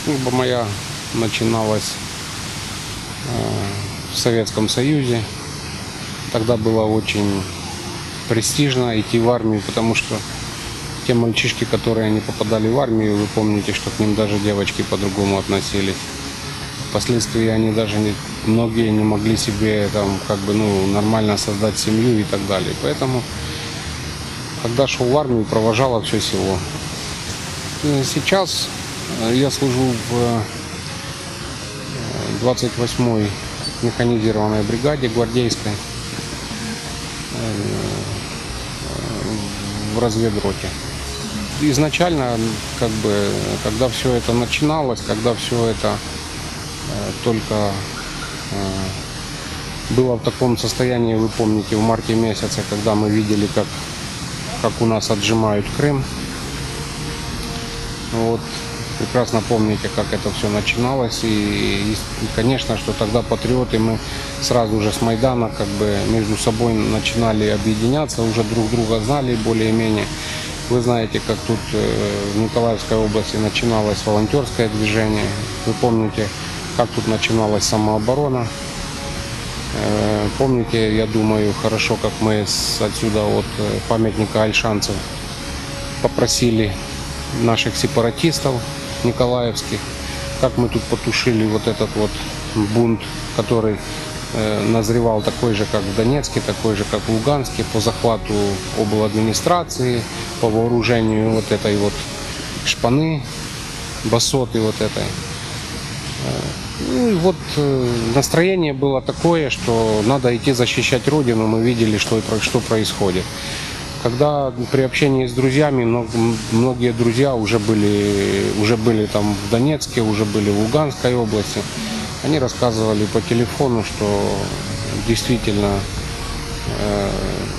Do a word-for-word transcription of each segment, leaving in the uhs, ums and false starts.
Служба моя начиналась в Советском Союзе. Тогда было очень престижно идти в армию, потому что те мальчишки, которые не попадали в армию, вы помните, что к ним даже девочки по-другому относились. Впоследствии они даже не, многие не могли себе там, как бы, ну, нормально создать семью и так далее. Поэтому, когда шел в армию, провожало все село. И сейчас я служу в двадцать восьмой механизированной бригаде гвардейской в разведроте. Изначально, как бы, когда все это начиналось, когда все это только было в таком состоянии, вы помните, в марте месяце, когда мы видели, как, как у нас отжимают Крым. Вот, прекрасно помните, как это все начиналось. И, и, конечно, что тогда патриоты, мы сразу же с Майдана как бы между собой начинали объединяться, уже друг друга знали более-менее. Вы знаете, как тут в Николаевской области начиналось волонтерское движение. Вы помните, как тут начиналась самооборона. Помните, я думаю, хорошо, как мы отсюда от памятника альшанцев попросили наших сепаратистов николаевских, как мы тут потушили вот этот вот бунт, который назревал такой же, как в Донецке, такой же, как в Луганске, по захвату обладминистрации, по вооружению вот этой вот шпаны, басоты вот этой. Ну и вот настроение было такое, что надо идти защищать Родину. Мы видели, что, что происходит. Когда при общении с друзьями, многие друзья уже были, уже были там в Донецке, уже были в Луганской области, они рассказывали по телефону, что действительно, э,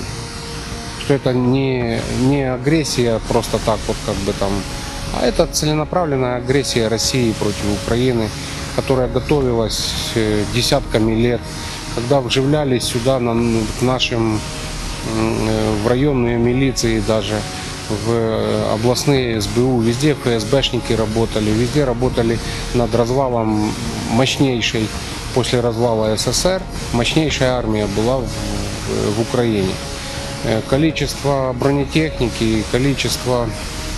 что это не, не агрессия просто так вот как бы там, а это целенаправленная агрессия России против Украины, которая готовилась десятками лет, когда вживлялись сюда на, к нашим, в районные милиции даже, в областные эс бэ у, везде эф эс бэшники работали, везде работали над развалом мощнейшей, после развала эс эс эр, мощнейшая армия была в, в, в Украине. Количество бронетехники, количество,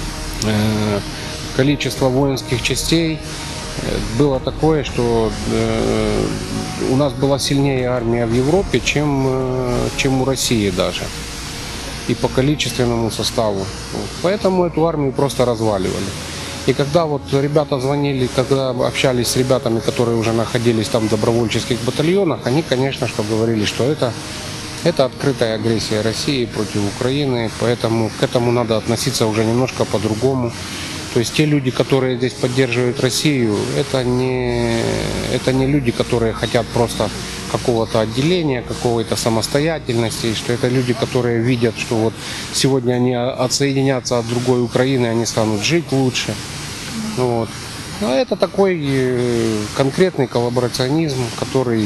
э, количество воинских частей было такое, что э, у нас была сильнее армия в Европе, чем, э, чем у России даже. И по количественному составу. Поэтому эту армию просто разваливали. И когда вот ребята звонили, когда общались с ребятами, которые уже находились там в добровольческих батальонах, они, конечно, что говорили, что это, это открытая агрессия России против Украины, поэтому к этому надо относиться уже немножко по-другому. То есть те люди, которые здесь поддерживают Россию, это не, это не люди, которые хотят просто какого-то отделения, какой-то самостоятельности, и что это люди, которые видят, что вот сегодня они отсоединятся от другой Украины, они станут жить лучше. Вот. А это такой конкретный коллаборационизм, который,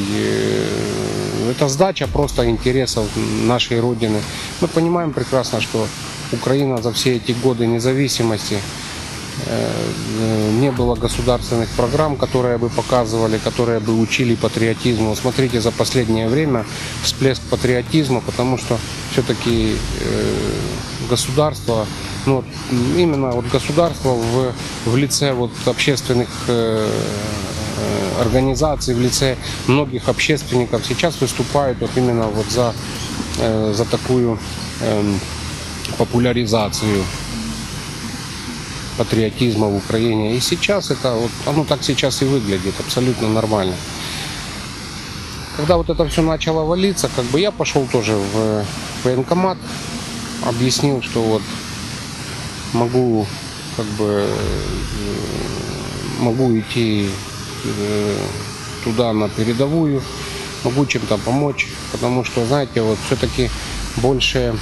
это сдача просто интересов нашей Родины. Мы понимаем прекрасно, что Украина за все эти годы независимости, не было государственных программ, которые бы показывали, которые бы учили патриотизму. Смотрите, за последнее время всплеск патриотизма, потому что все-таки государство, ну, именно вот государство в, в лице вот общественных организаций, в лице многих общественников сейчас выступают вот именно вот за, за такую популяризацию патриотизма в Украине. И сейчас это, вот, оно так сейчас и выглядит, абсолютно нормально. Когда вот это все начало валиться, как бы я пошел тоже в военкомат, объяснил, что вот могу, как бы, могу идти туда на передовую, могу чем-то помочь, потому что, знаете, вот все-таки больше,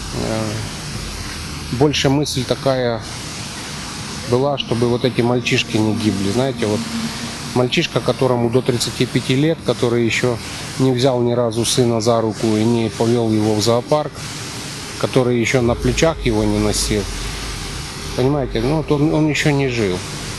больше мысль такая была, чтобы вот эти мальчишки не гибли. Знаете, вот мальчишка, которому до тридцати пяти лет, который еще не взял ни разу сына за руку и не повел его в зоопарк, который еще на плечах его не носил, понимаете, ну, вот он, он еще не жил.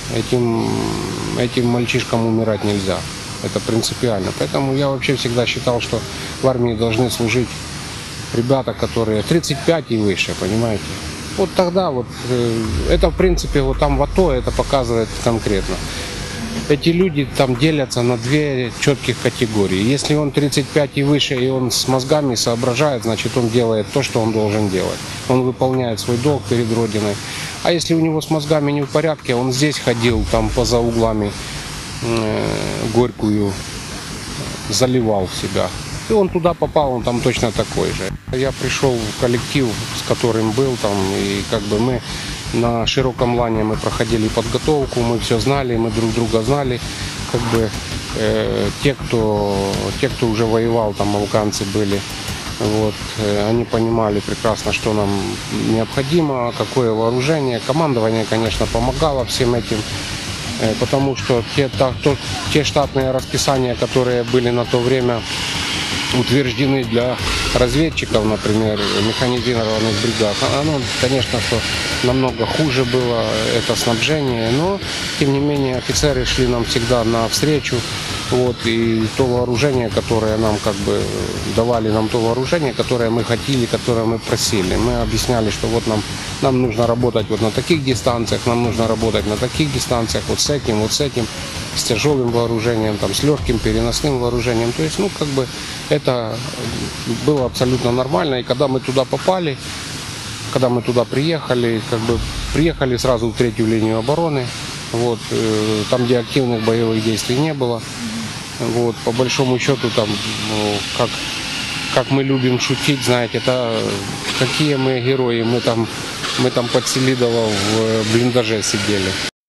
Этим, этим мальчишкам умирать нельзя. Это принципиально. Поэтому я вообще всегда считал, что в армии должны служить ребята, которые тридцать пять и выше, понимаете? Вот тогда вот, это в принципе вот там в АТО это показывает конкретно. Эти люди там делятся на две четких категории. Если он тридцать пять и выше, и он с мозгами соображает, значит он делает то, что он должен делать. Он выполняет свой долг перед Родиной. А если у него с мозгами не в порядке, он здесь ходил, там поза углами э, горькую заливал в себя. И он туда попал, он там точно такой же. Я пришел в коллектив, с которым был там, и как бы мы на широком лане мы проходили подготовку, мы все знали, мы друг друга знали. Как бы э, те, кто, те, кто уже воевал, там афганцы были, вот, э, они понимали прекрасно, что нам необходимо, какое вооружение. Командование, конечно, помогало всем этим, э, потому что те, та, то, те штатные расписания, которые были на то время утверждены для разведчиков, например, механизированных бригад, оно, конечно, что намного хуже было, это снабжение, но, тем не менее, офицеры шли нам всегда навстречу, вот, и то вооружение, которое нам, как бы, давали нам то вооружение, которое мы хотели, которое мы просили. Мы объясняли, что вот нам, нам нужно работать вот на таких дистанциях, нам нужно работать на таких дистанциях, вот с этим, вот с этим, с тяжелым вооружением, там, с легким переносным вооружением. То есть, ну, как бы, это было абсолютно нормально. И когда мы туда попали, когда мы туда приехали, как бы, приехали сразу в третью линию обороны, вот, э, там, где активных боевых действий не было. Вот, по большому счету, там, ну, как, как мы любим шутить, знаете, это какие мы герои, мы там, мы там под Селидово в блиндаже сидели.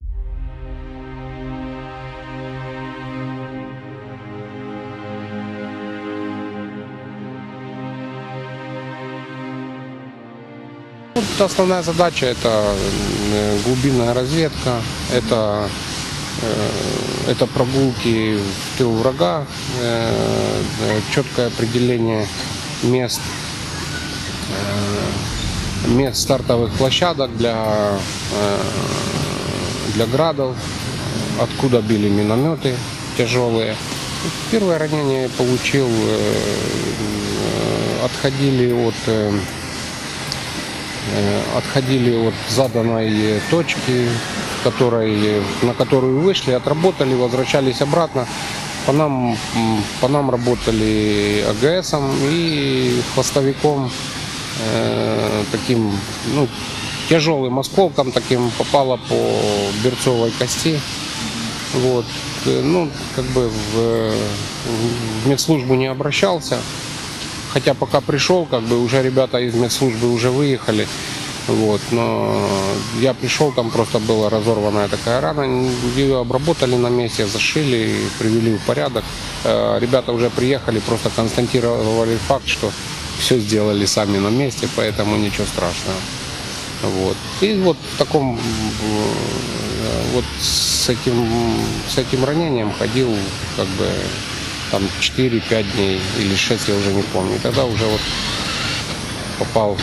Основная задача — это глубинная разведка, это, это прогулки в тыл врага, четкое определение мест, мест стартовых площадок для, для градов, откуда били минометы тяжелые. Первое ранение я получил, отходили от отходили от заданной точки, которой, на которую вышли, отработали, возвращались обратно. По нам, по нам работали АГСом и хвостовиком, э, таким, ну, тяжелым осколком таким попало по берцовой кости. Вот. Ну, как бы в, в медслужбу не обращался. Хотя пока пришел, как бы уже ребята из медслужбы уже выехали, вот, но я пришел, там просто была разорванная такая рана, ее обработали на месте, зашили, привели в порядок. Ребята уже приехали, просто констатировали факт, что все сделали сами на месте, поэтому ничего страшного. Вот. И вот в таком, вот с этим, с этим ранением ходил, как бы, там четыре-пять дней или шесть, я уже не помню. И тогда уже вот попал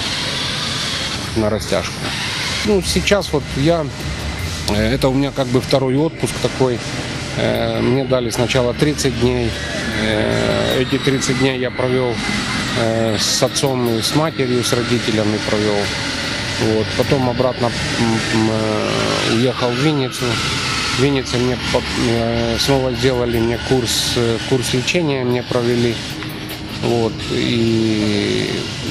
на растяжку. Ну, сейчас вот я, это у меня как бы второй отпуск такой. Мне дали сначала тридцать дней. Эти тридцать дней я провел с отцом и с матерью, с родителями провел. Вот. Потом обратно уехал в Винницу. В Виннице мне снова сделали мне курс, курс лечения, мне провели, вот, и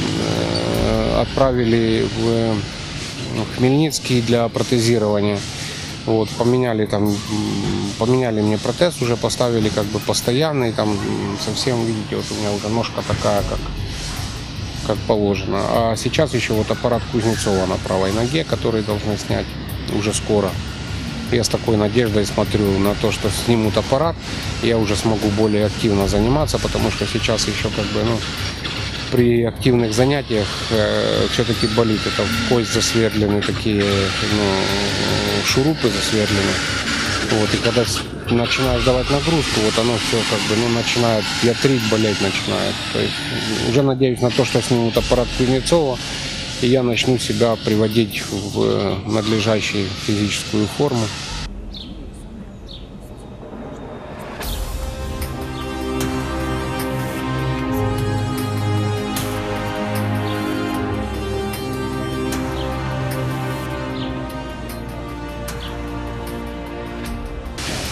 отправили в Хмельницкий для протезирования. Вот, поменяли там, поменяли мне протез, уже поставили как бы постоянный, там совсем, видите, вот у меня уже ножка такая, как, как положено. А сейчас еще вот аппарат Кузнецова на правой ноге, который должны снять уже скоро. Я с такой надеждой смотрю на то, что снимут аппарат, я уже смогу более активно заниматься, потому что сейчас еще как бы, ну, при активных занятиях э, все-таки болит. Это в кость засверлены такие, ну, шурупы засверлены. Вот, и когда начинаешь давать нагрузку, вот оно все как бы, ну, начинает ятрить, болеть начинает. То есть уже надеюсь на то, что снимут аппарат Кузнецова, и я начну себя приводить в надлежащую физическую форму.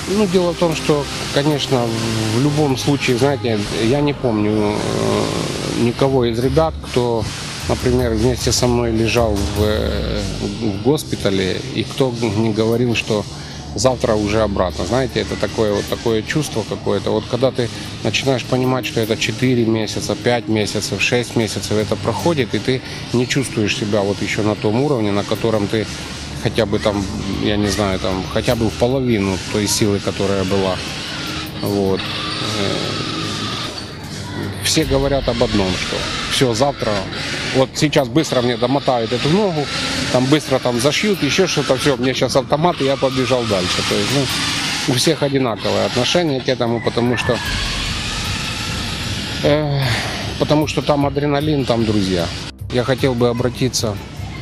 Ну, дело в том, что, конечно, в любом случае, знаете, я не помню э, никого из ребят, кто, например, вместе со мной лежал в, э, в госпитале, и кто не говорил, что завтра уже обратно. Знаете, это такое вот такое чувство какое-то. Вот когда ты начинаешь понимать, что это четыре месяца, пять месяцев, шесть месяцев это проходит, и ты не чувствуешь себя вот еще на том уровне, на котором ты хотя бы там, я не знаю, там хотя бы в половину той силы, которая была. Вот. Все говорят об одном, что все, завтра, вот сейчас быстро мне домотают эту ногу, там быстро там зашьют, еще что-то, все, мне сейчас автомат, и я побежал дальше. То есть, ну, у всех одинаковое отношение к этому, потому что, э, потому что там адреналин, там друзья. Я хотел бы обратиться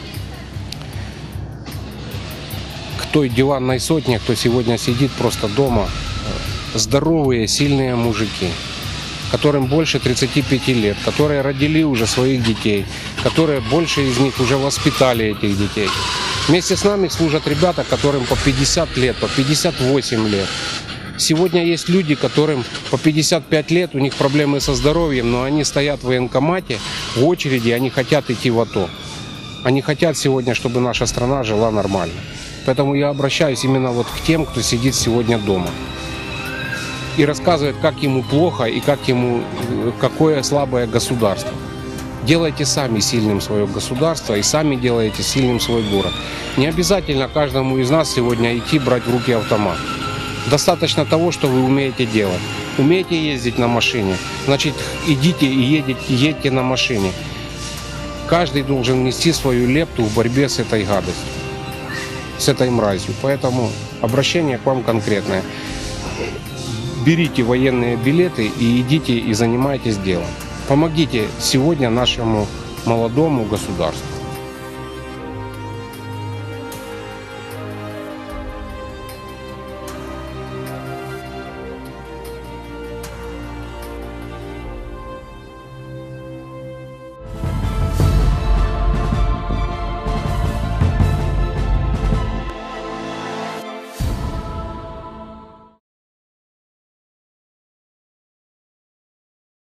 к той диванной сотне, кто сегодня сидит просто дома, здоровые, сильные мужики, которым больше тридцати пяти лет, которые родили уже своих детей, которые больше из них уже воспитали этих детей. Вместе с нами служат ребята, которым по пятьдесят лет, по пятьдесят восемь лет. Сегодня есть люди, которым по пятьдесят пять лет, у них проблемы со здоровьем, но они стоят в военкомате, в очереди, они хотят идти в АТО. Они хотят сегодня, чтобы наша страна жила нормально. Поэтому я обращаюсь именно вот к тем, кто сидит сегодня дома и рассказывает, как ему плохо и как ему, какое слабое государство. Делайте сами сильным свое государство и сами делайте сильным свой город. Не обязательно каждому из нас сегодня идти брать в руки автомат. Достаточно того, что вы умеете делать. Умеете ездить на машине, значит, идите и едете, едьте на машине. Каждый должен нести свою лепту в борьбе с этой гадостью, с этой мразью. Поэтому обращение к вам конкретное. Берите военные билеты и идите и занимайтесь делом. Помогите сегодня нашему молодому государству.